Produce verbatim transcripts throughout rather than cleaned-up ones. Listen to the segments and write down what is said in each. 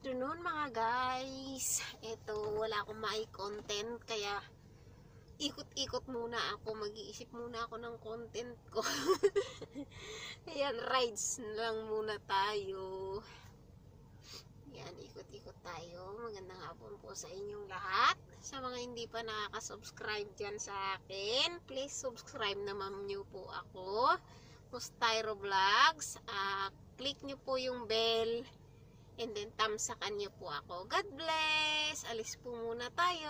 afternoon mga guys. Ito, wala akong may content kaya ikot-ikot muna ako. Mag-iisip muna ako ng content ko. Ayan, rides lang muna tayo. Ayan, ikot-ikot tayo. Magandang hapon po sa inyong lahat. Sa mga hindi pa nakaka-subscribe dyan sa akin, please subscribe naman nyo po ako. Mustairo Vlogs. Uh, click nyo po yung bell. And then, tamsakan niyo po ako. God bless! Alis po muna tayo.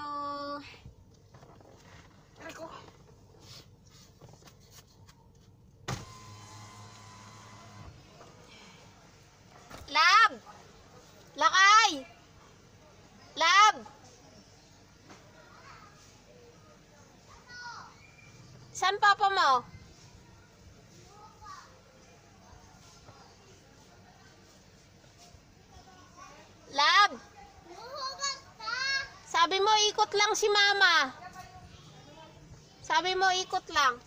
Ako. Lab! Lakay! Lab! Saan papa mo? Lab! Sabi mo ikot lang si mama. Sabi mo ikot lang.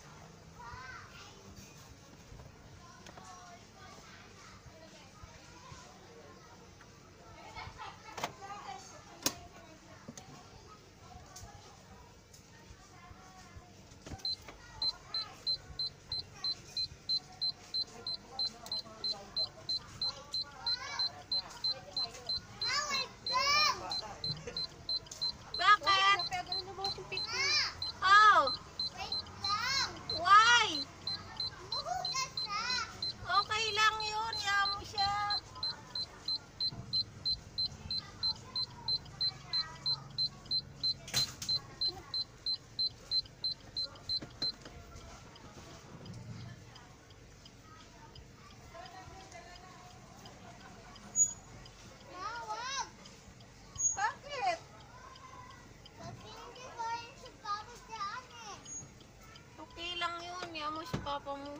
Mo si papa mo.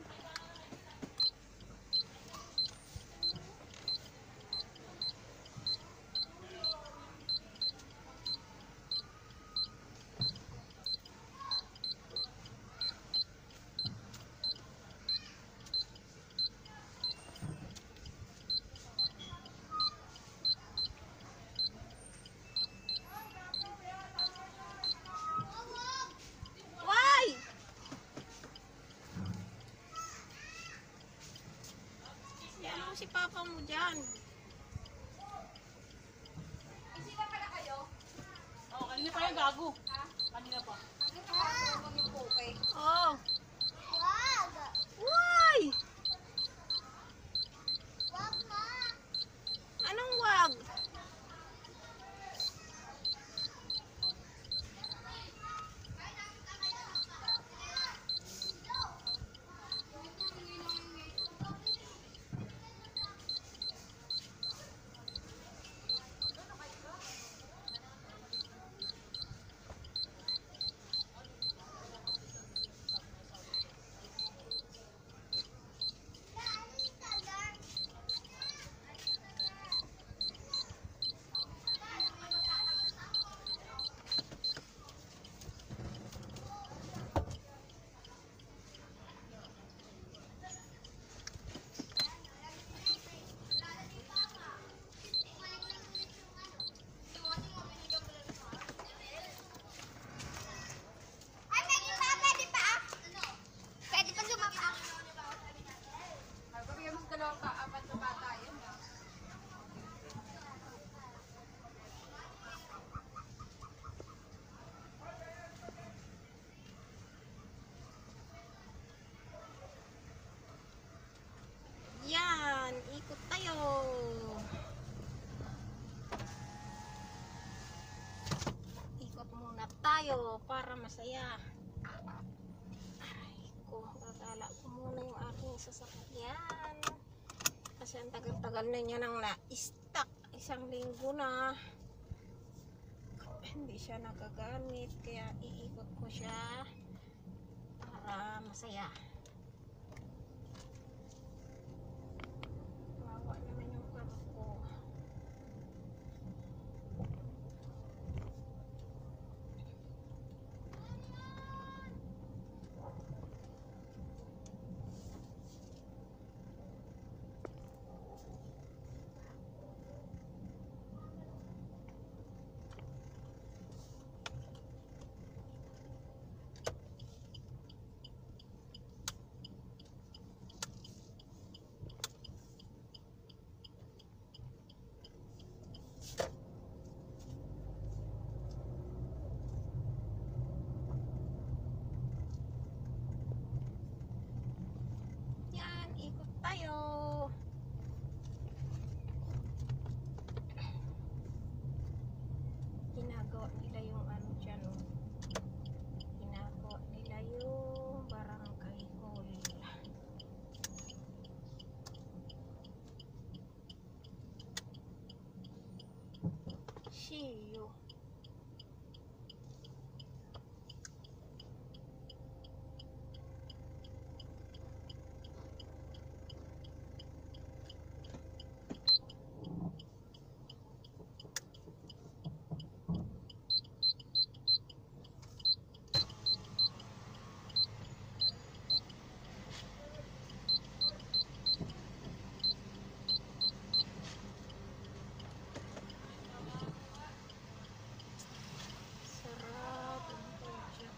Si papa mo dyan. Isika pala kayo? Oo, kanina pa yung gago. Ha? Kanina pa. Kanina pa yung po, okay? Oo. Wag! Why? Wag ma! Anong wag? Yan, ikot tayo. Ikot muna tayo para masaya. Ay ko, gagala ko muna yung aking sasakyan. Kasi ang tagal-tagal na niya nang na-stuck. Isang linggo na. Hindi siya nagagamit. Kaya iikot ko siya para masaya. Naman yung karo ko. Siyo. Sarap ang pudyak.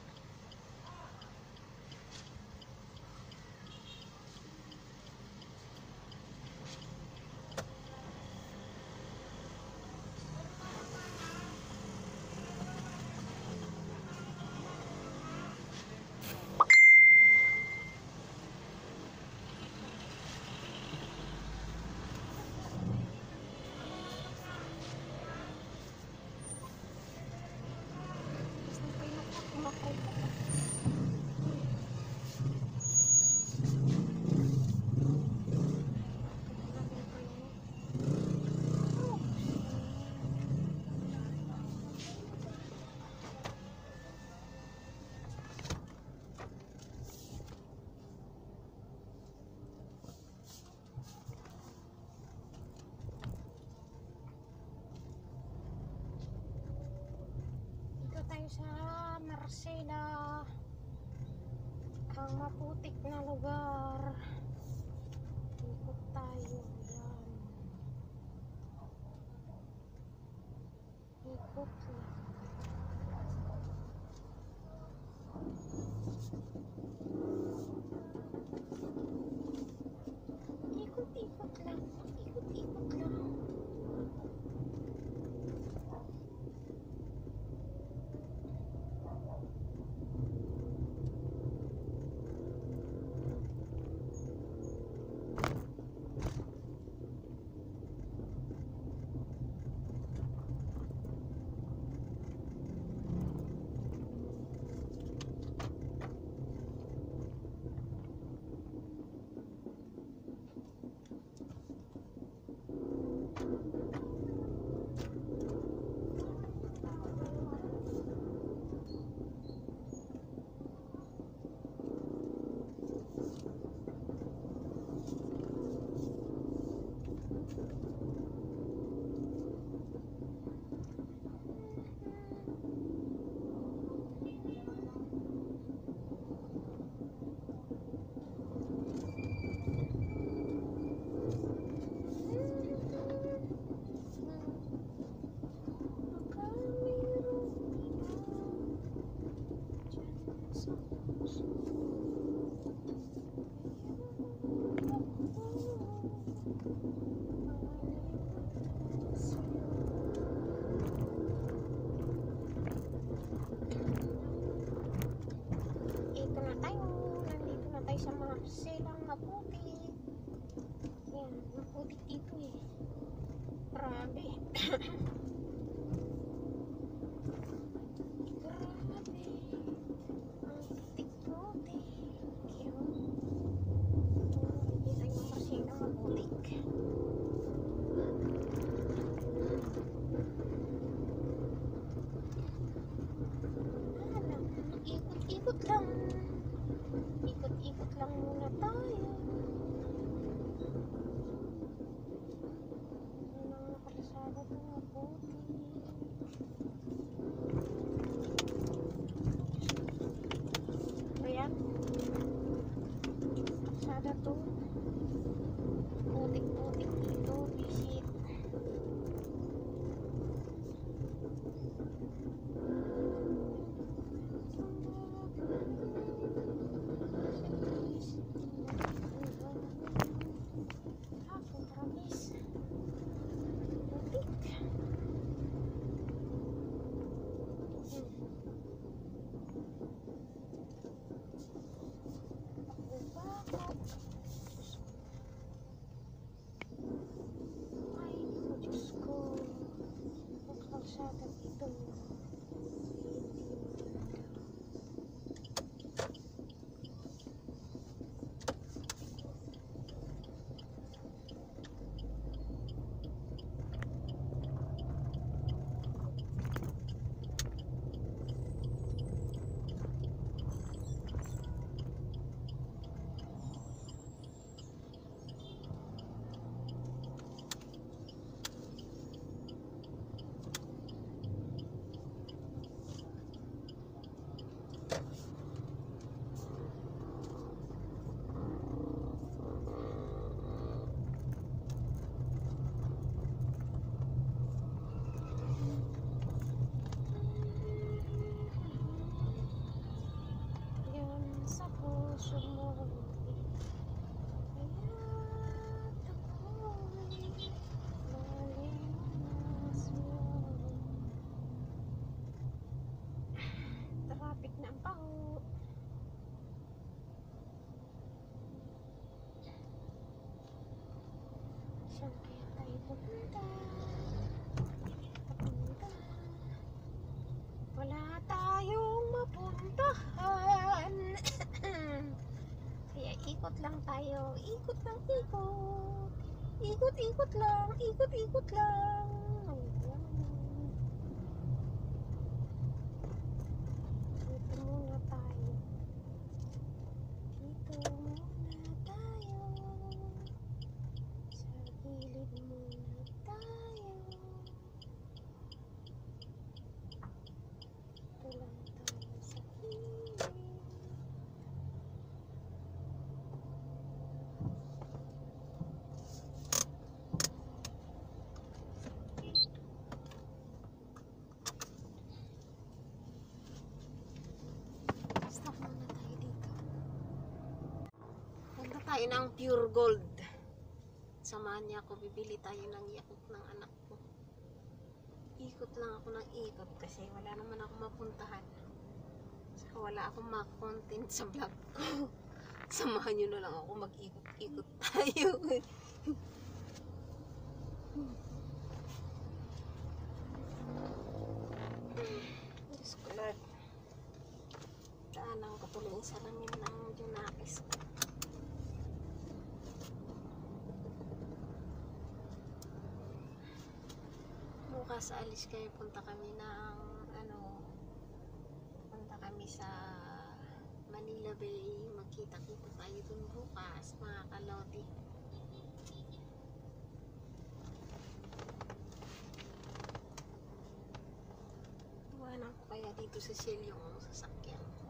Dito tayo sa Marcela, ang maputik na lugar. Ikot tayo. Yan. Ikot lang. Ikot-ikot lang. Ikot-ikot lang. Ito na tayo. Nandito na tayo sa Marcelang maputik. Yan, maputik dito eh. Grabe. Grabe. Ang putik-putik. Yun. Dito yung Marcelang maputik. Ikot-ikot lang. Ikot-ikot lang muna tayo. Ang mga kalasada ito nga po. Saan kaya tayo pupunta? Papunta. Wala tayong mapuntahan. Kaya ikot lang tayo. Ikot lang, ikot. Ikot, ikot lang. Ikot, ikot lang. Ayan. Dito muna tayo. Dito muna tayo. Sa gilid muna tayo. Dito lang tayo sa gilid. Stop muna tayo dito. Punta tayo ng Pure Gold. Samahan niya ako, bibili tayo ng yakok ng anak ko. Ikot lang ako ng ikot kasi wala naman ako mapuntahan. Saka wala akong ma-content sa vlog ko. Samahan niyo na lang ako, mag-ikot-ikot tayo. Diyos ko Lord. Daanan ko tuloy yung salamin ng Junakis ko. Bukas alis kayo, punta kami ng ano, punta kami sa Manila Bay. Magkita-kita tayo dun bukas, mga kalodi. Iwanan ko kaya dito sa Shell yung sasakyan ko.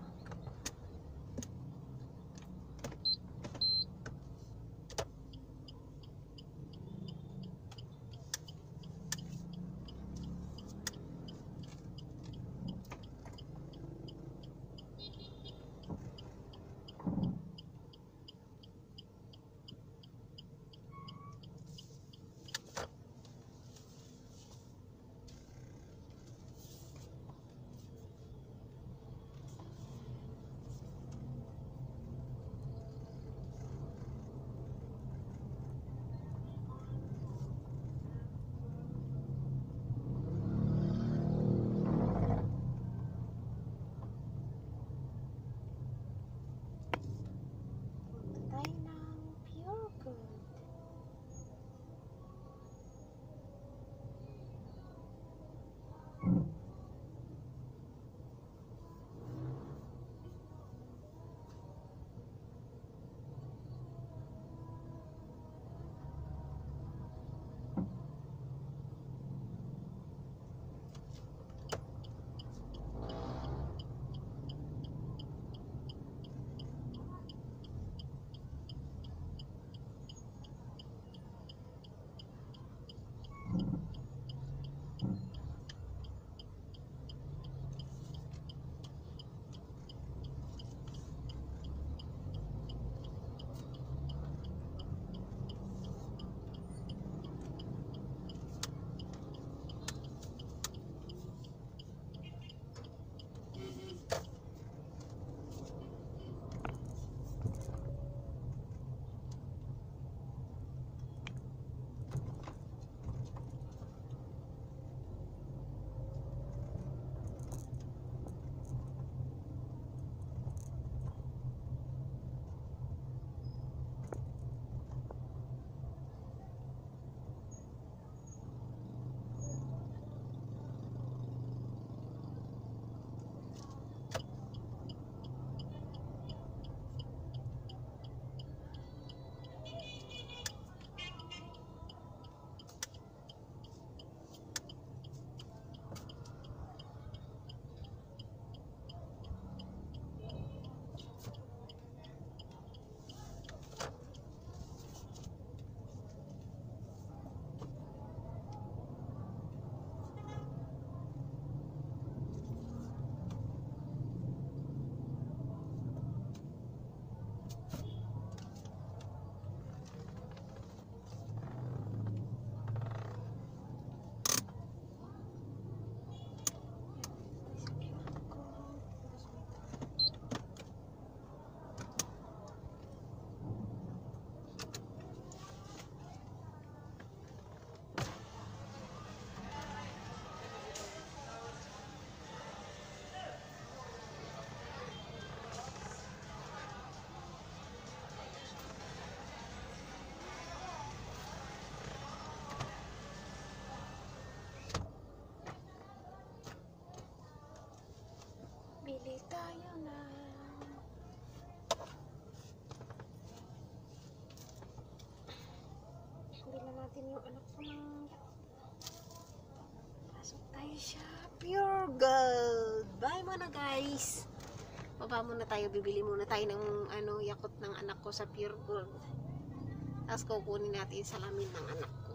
tayo na. Hindi na natin yung anak ko ng... Pasok tayo siya. Pure gold. Bye muna guys. Baba muna tayo. Bibili muna tayo ng ano, yakot ng anak ko sa Pure Gold. Tapos kukunin natin yung salamin ng anak ko.